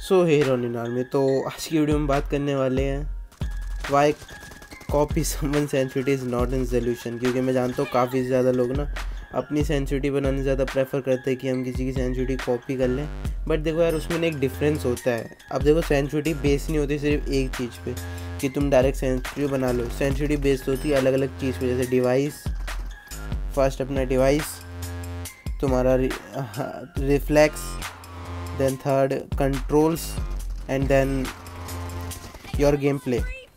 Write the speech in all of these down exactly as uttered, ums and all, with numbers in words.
सो हे Ronin army, तो आज की वीडियो में बात करने वाले हैं why copy someone sensitivity is not in solution. क्योंकि मैं जानता हूँ काफ़ी ज़्यादा लोग ना अपनी सेंसिटिविटी बनाने ज़्यादा प्रेफर करते हैं कि हम किसी की सेंसिटिविटी कॉपी कर लें। बट देखो यार, उसमें एक डिफरेंस होता है। अब देखो, सेंसिटिविटी बेस नहीं होती सिर्फ एक चीज़ पे कि तुम डायरेक्ट सेंसिटिविटी बना लो। सेंसिटिविटी बेस्ड होती है अलग अलग चीज़ पे, जैसे डिवाइस, फर्स्ट अपना डिवाइस, तुम्हारा reflex, then third controls, and then your game play.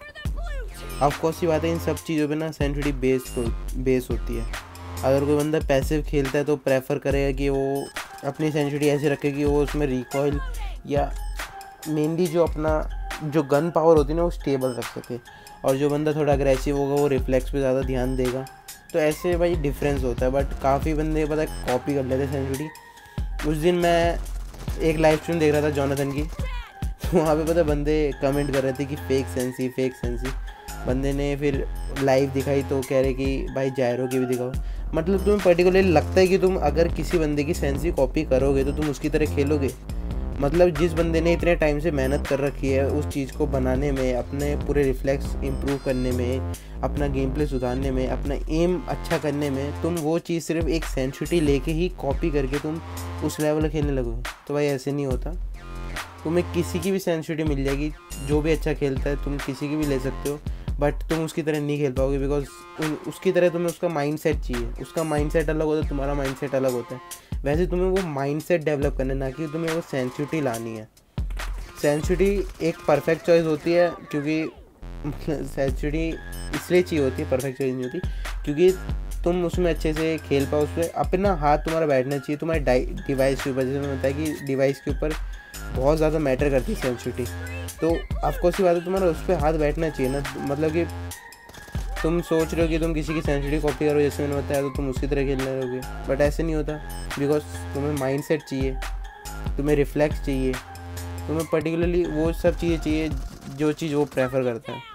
Of course ये बात है, इन सब चीज़ों पे ना सेंसिटिविटी बेस हो बेस होती है। अगर कोई बंदा पैसिव खेलता है तो प्रेफर करेगा कि वो अपनी सेंसिटिविटी ऐसे रखे कि वो उसमें रिकॉइल या मेनली जो अपना जो गन पावर होती है ना वो स्टेबल रख सके। और जो बंदा थोड़ा अग्रेसिव होगा वो रिफ्लेक्स पे ज़्यादा ध्यान देगा। तो ऐसे भाई डिफरेंस होता है। बट काफ़ी बंदे पता है कॉपी कर लेते सेंसिटिविटी। उस दिन मैं एक लाइव स्ट्रीम देख रहा था जोनाथन की, तो वहाँ पे पता बंदे कमेंट कर रहे थे कि फेक सेंसी फेक सेंसी। बंदे ने फिर लाइव दिखाई तो कह रहे कि भाई जायरो की भी दिखाओ। मतलब तुम्हें पर्टिकुलरली लगता है कि तुम अगर किसी बंदे की सेंसी कॉपी करोगे तो तुम उसकी तरह खेलोगे। मतलब जिस बंदे ने इतने टाइम से मेहनत कर रखी है उस चीज़ को बनाने में, अपने पूरे रिफ्लेक्स इंप्रूव करने में, अपना गेम प्ले सुधारने में, अपना एम अच्छा करने में, तुम वो चीज़ सिर्फ एक सेंसिटिविटी लेके ही कॉपी करके तुम उस लेवल खेलने लगोगे। तो भाई ऐसे नहीं होता। तुम्हें किसी की भी सेंसिटिविटी मिल जाएगी, जो भी अच्छा खेलता है तुम किसी की भी ले सकते हो, बट तुम उसकी तरह नहीं खेल पाओगे। बिकॉज उसकी तरह तुम्हें उसका माइंडसेट चाहिए। उसका माइंडसेट अलग होता है, तुम्हारा माइंडसेट अलग होता है। वैसे तुम्हें वो माइंडसेट डेवलप करना है, ना कि तुम्हें वो सेंसिटिविटी लानी है। सेंसिटिविटी एक परफेक्ट चॉइस होती है, क्योंकि सेंसिटिविटी इसलिए चाहिए होती है, परफेक्ट चॉइस नहीं होती, क्योंकि तुम उसमें अच्छे से खेल पाओ। उस पर अपना हाथ तुम्हारा बैठना चाहिए तुम्हारे डिवाइस के ऊपर। जैसे मैंने बताया कि डिवाइस के ऊपर बहुत ज़्यादा मैटर करती है सेंसिटिविटी। तो ऑफकोर्स ये बात है, तुम्हारा उस पर हाथ बैठना चाहिए ना। मतलब कि तुम सोच रहे हो कि तुम किसी की सेंसिटिविटी कॉपी करो, जैसे मैंने बताया, तो तुम उसकी तरह खेलने लगोगे। बट ऐसे नहीं होता। बिकॉज तुम्हें माइंडसेट चाहिए, तुम्हें रिफ्लेक्स चाहिए, तुम्हें पर्टिकुलरली वो सब चीज़ें चाहिए जो चीज़ वो प्रेफर करता है।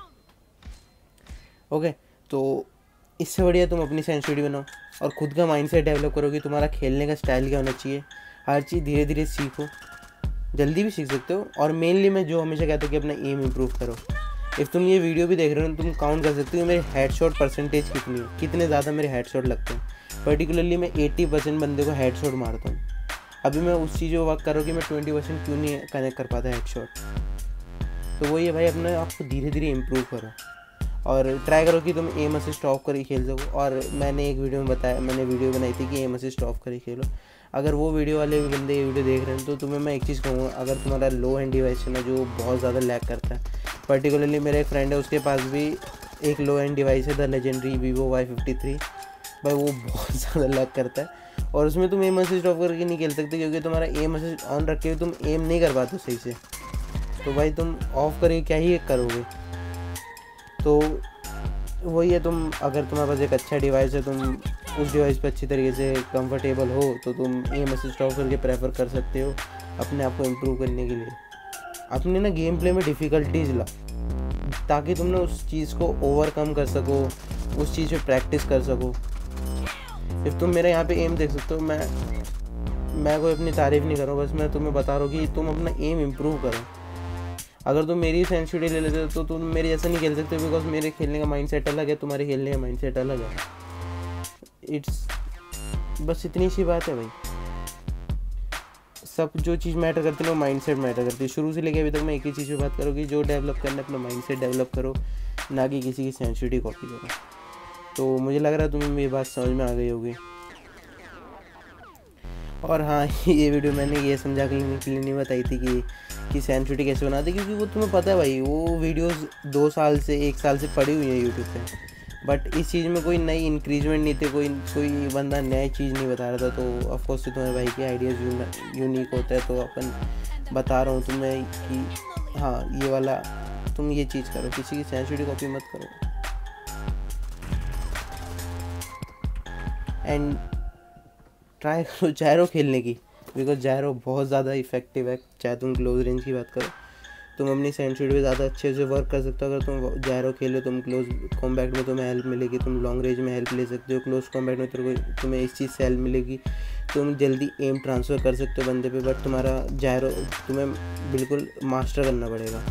ओके, तो इससे बढ़िया तुम अपनी सेंसिटिविटी बनाओ और ख़ुद का माइंडसेट डेवलप करो कि तुम्हारा खेलने का स्टाइल क्या होना चाहिए। हर चीज़ धीरे धीरे सीखो, जल्दी भी सीख सकते हो। और मेनली मैं जो हमेशा कहता हूँ कि अपना एम इम्प्रूव करो। इफ़ तुम ये वीडियो भी देख रहे हो तुम काउंट कर सकते हो मेरे हेडशॉट परसेंटेज कितनी है, कितने ज़्यादा मेरे हेडशॉट लगते हैं। पर्टिकुलरली मैं अस्सी परसेंट बंदे को हेडशॉट मारता हूँ। अभी मैं उस चीज़ को वर्क कर रहा हूँ कि मैं ट्वेंटी परसेंट क्यों नहीं कनेक्ट कर पाता हेडशॉट। तो वही है भाई, अपने आपको धीरे धीरे इम्प्रूव करो और ट्राई करो कि तुम एम असिस्ट ऑफ कर ही खेल सको। और मैंने एक वीडियो में बताया, मैंने वीडियो बनाई थी कि एम असिस्ट ऑफ कर ही खेलो। अगर वो वीडियो वाले बंदे ये वीडियो देख रहे हैं तो तुम्हें मैं एक चीज़ कहूँगा, अगर तुम्हारा लो एंड डिवाइस है ना जो बहुत ज़्यादा लैग करता है, पर्टिकुलरली मेरा एक फ्रेंड है उसके पास भी एक लो एंड डिवाइस है, the legendary Vivo Y fifty three. भाई वो बहुत ज़्यादा लैग करता है और उसमें तुम एम असिस्ट ऑफ करके नहीं खेल सकते, क्योंकि तुम्हारा एम असिस्ट ऑन रखे हुए तुम एम नहीं कर पाते सही से। तो भाई तुम ऑफ करके क्या ही करोगे। तो वही है, तुम अगर तुम्हारे पास एक अच्छा डिवाइस है, तुम उस डिवाइस पर अच्छी तरीके से कंफर्टेबल हो तो तुम एम असिस्ट ऑफ करके प्रेफर कर सकते हो अपने आप को इम्प्रूव करने के लिए। अपने ना गेम प्ले में डिफ़िकल्टीज ला, ताकि तुम ना उस चीज़ को ओवरकम कर सको, उस चीज़ पे प्रैक्टिस कर सको। इफ़ तुम मेरे यहाँ पे एम देख सकते हो, मैं मैं कोई अपनी तारीफ़ नहीं कर रहा हूँ, बस मैं तुम्हें बता रहा हूँ कि तुम अपना एम इम्प्रूव करो। अगर तुम मेरी सेंसिटिविटी ले लेते हो तो तुम मेरे जैसा नहीं खेल सकते, बिकॉज मेरे खेलने का माइंडसेट अलग है, तुम्हारे खेलने का माइंडसेट अलग है। इट्स बस इतनी सी बात है भाई। सब जो चीज़ मैटर करती है वो माइंडसेट मैटर करती है। शुरू से लेके अभी तक मैं एक ही चीज़ पे बात करूँ कि जो डेवलप करना है अपना माइंडसेट डेवलप करो, ना कि किसी की सेंसिटिविटी कॉपी करो। तो मुझे लग रहा है तुम्हें मेरी बात समझ में आ गई होगी। और हाँ, ये वीडियो मैंने ये समझा के लिए नहीं बताई थी कि कि सेंसिटिविटी कैसे बनाते, क्योंकि वो तुम्हें पता है भाई, वो वीडियोस दो साल से एक साल से पड़ी हुई है यूट्यूब पे। बट इस चीज़ में कोई नई इंक्रीजमेंट नहीं थी, कोई कोई बंदा नई चीज़ नहीं बता रहा था। तो ऑफकोर्स तुम्हारे भाई के आइडियाज़ यूनिक होता है, तो अपन बता रहा हूँ तुम्हें कि हाँ ये वाला तुम ये चीज़ करो, किसी की सेंसिटिविटी कॉपी मत करो। एंड ट्राई करो जायरो खेलने की, बिकॉज जायरो बहुत ज़्यादा इफेक्टिव है, चाहे तुम क्लोज रेंज की बात करो तुम अपनी सेंसिटिविटी पे ज़्यादा अच्छे से वर्क कर सकते हो। अगर तुम जायरो खेलो, तुम क्लोज कॉम्बैट में तुम्हें हेल्प मिलेगी, तुम लॉन्ग रेंज में हेल्प ले सकते हो, क्लोज कॉम्बैट में तेरे को तुम्हें इस चीज़ से हेल्प मिलेगी, तुम जल्दी एम ट्रांसफ़र कर सकते हो बंदे पे। बट तुम्हारा जायरो तुम्हें बिल्कुल मास्टर करना पड़ेगा।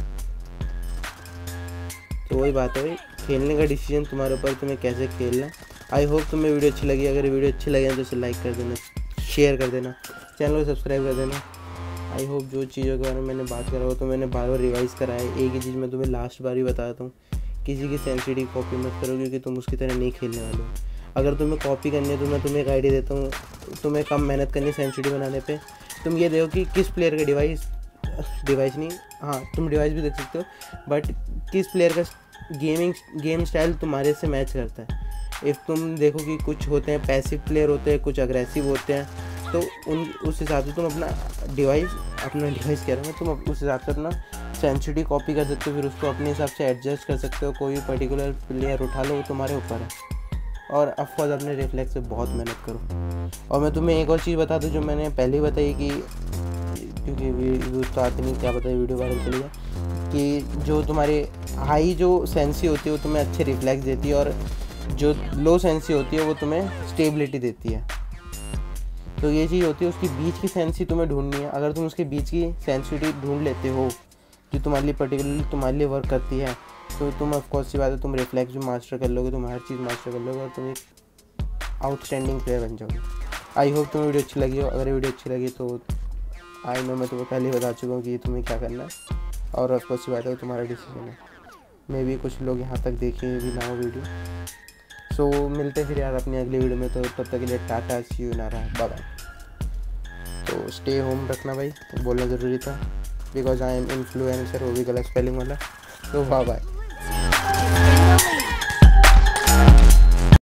तो वही बात है भाई, खेलने का डिसीजन तुम्हारे ऊपर, तुम्हें कैसे खेलना। आई होप तुम्हें वीडियो अच्छी लगी। अगर वीडियो अच्छी लगे तो उसे लाइक कर देना, शेयर कर देना, चैनल को सब्सक्राइब कर देना। आई होप जो चीज़ों के बारे में मैंने बात करा हो तो मैंने बार बार रिवाइज़ करा है। एक ही चीज़ मैं तुम्हें लास्ट बार ही बताता हूँ, किसी की सेंसिटिव कॉपी मत करो, क्योंकि तुम उसकी तरह नहीं खेलने वाले हो। अगर तुम्हें कॉपी करनी है तो मैं तुम्हें एक आइडिया देता हूँ, तुम्हें कम मेहनत करनी है सेंसिटिव बनाने पे। तुम ये देखो कि किस प्लेयर का डिवाइस डिवाइस नहीं हाँ तुम डिवाइस भी देख सकते हो, बट किस प्लेयर का गेमिंग गेम स्टाइल तुम्हारे से मैच करता है। इफ़ तुम देखो कि कुछ होते हैं पैसिव प्लेयर होते हैं, कुछ अग्रेसिव होते हैं, तो उन उस हिसाब से तुम अपना डिवाइस अपना डिवाइस कह रहा हूँ मैं तुम उस हिसाब से अपना सेंसिटिव कॉपी कर सकते हो, फिर उसको अपने हिसाब से एडजस्ट कर सकते हो। कोई पर्टिकुलर प्लेयर उठा लो, वो तुम्हारे ऊपर है। और ऑफकोर्स अपने रिफ्लेक्स से बहुत मेहनत करो। और मैं तुम्हें एक और चीज़ बता दूँ जो मैंने पहले ही बताई, कि क्योंकि व्यूज़ तो आते नहीं, क्या बताइए वीडियो वायरल चली जाए, कि जो तुम्हारी हाई जो सेंसी होती है वो तुम्हें अच्छे रिफ्लेक्स देती है, और जो लो सेंसी होती है वो तुम्हें स्टेबिलिटी देती है। तो ये चीज़ होती है, उसकी बीच की सेंसी तुम्हें ढूंढनी है। अगर तुम उसके बीच की सेंसिटिविटी ढूंढ लेते हो जो तुम्हारे लिए पर्टिकुलरली तुम्हारे लिए वर्क करती है, तो तुम ऑफकोर्स सी बात है, तुम रिफ्लेक्स भी मास्टर कर लोगे, तुम हर चीज़ मास्टर कर लोगे और तुम एक आउटस्टैंडिंग प्लेयर बन जाओगे। आई होप तुम्हें वीडियो अच्छी लगी हो। अगर वीडियो अच्छी लगी तो आई नो मैं तुम्हें पहले ही बता चुका हूँ कि तुम्हें क्या करना है, और ऑफकोर्स सी बात है तुम्हारा डिसीजन है। मे भी कुछ लोग यहाँ तक देखें भी ना हो वीडियो। सो so, मिलते फिर यार अपनी अगली वीडियो में। तो तब तक के लिए टाटा, सी यू, नारा, बाय बाय। तो स्टे होम रखना भाई, बोलना ज़रूरी था, बिकॉज आई एम इन्फ्लुएंसर, वो भी गलत स्पेलिंग वाला। तो बाय बाय।